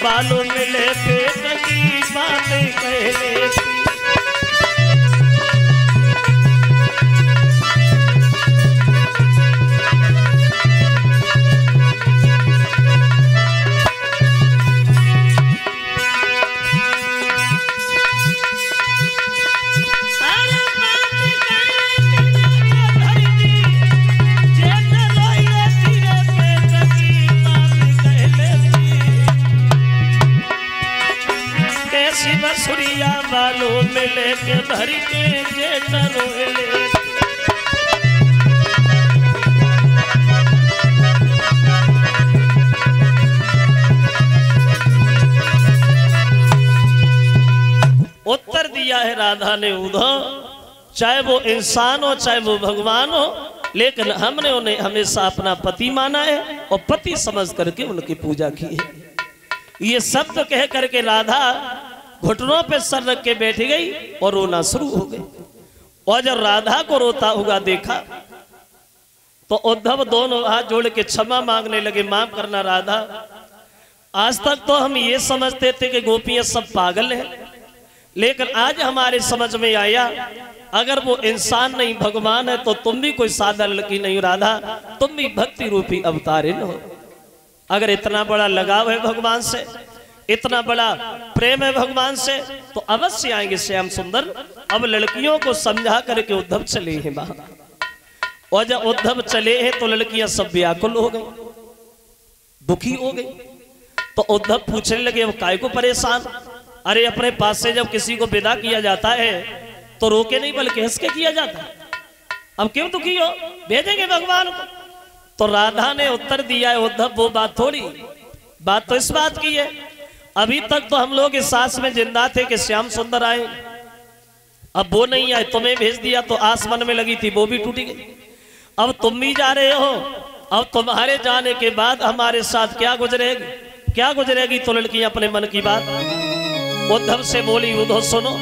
बालों मिले पेट की बात कहने की। बसुरिया बालों में लेके भर के जेठ रोले। उत्तर दिया है राधा ने उद्धव, चाहे वो इंसान हो चाहे वो भगवान हो, लेकिन हमने उन्हें हमेशा अपना पति माना है और पति समझ करके उनकी पूजा की है। ये शब्द कह करके राधा घुटनों पे सर रख के बैठ गई और रोना शुरू हो गई। और जब राधा को रोता हुआ देखा तो उद्धव दोनों हाथ जोड़ के क्षमा मांगने लगे, माफ करना राधा, आज तक तो हम ये समझते थे कि गोपियां सब पागल हैं, लेकिन आज हमारे समझ में आया अगर वो इंसान नहीं भगवान है तो तुम भी कोई साधारण लड़की नहीं राधा, तुम भी भक्ति रूपी अवतारिण हो। अगर इतना बड़ा लगाव है भगवान से, इतना बड़ा प्रेम है भगवान से, तो अवश्य आएंगे श्याम सुंदर। अब लड़कियों को समझा करके उद्धव चले हैं बाहर, और जब उद्धव चले हैं तो लड़कियां सब व्याकुल हो गई, दुखी हो गई। तो उद्धव पूछने लगे अब काय को परेशान, अरे अपने पास से जब किसी को विदा किया जाता है तो रोके नहीं बल्कि हंस के किया जाता है, अब क्यों दुखी हो, भेजेंगे भगवान को। तो राधा ने उत्तर दिया है उद्धव वो बात थोड़ी, बात तो इस बात की है, अभी तक तो हम लोग इस सांस में जिंदा थे कि श्याम सुंदर आए, अब वो नहीं आए, तुम्हें भेज दिया तो आस मन में लगी थी वो भी टूटी गई, अब तुम भी जा रहे हो, अब तुम्हारे जाने के बाद हमारे साथ क्या गुजरेगी, क्या गुजरेगी। तो लड़कियां अपने मन की बात उद्धव से बोली, उद्धव सुनो,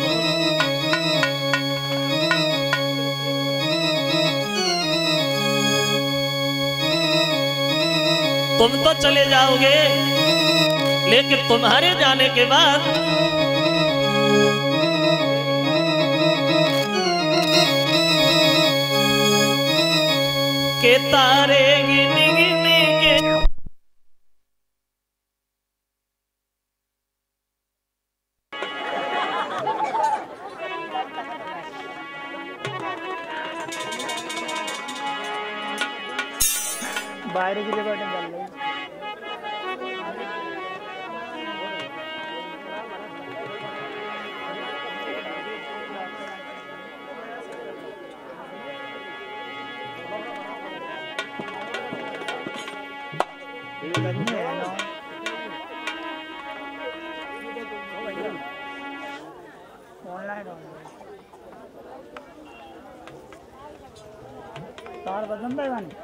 तुम तो चले जाओगे लेकिन तुम्हारे जाने के बाद के तारे गिन गिन के बाहर की जगह डाल लो। तार बदल दे बन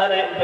अरे